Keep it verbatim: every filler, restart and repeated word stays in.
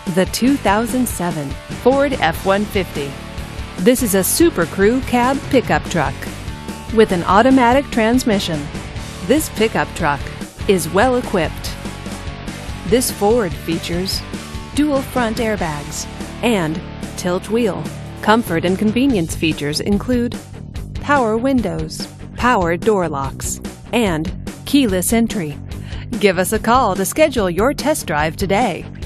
The two thousand seven Ford F one fifty. This is a Super Crew cab pickup truck with an automatic transmission. This pickup truck is well equipped. This Ford features dual front airbags and tilt wheel. Comfort and convenience features include power windows, power door locks, and keyless entry. Give us a call to schedule your test drive today.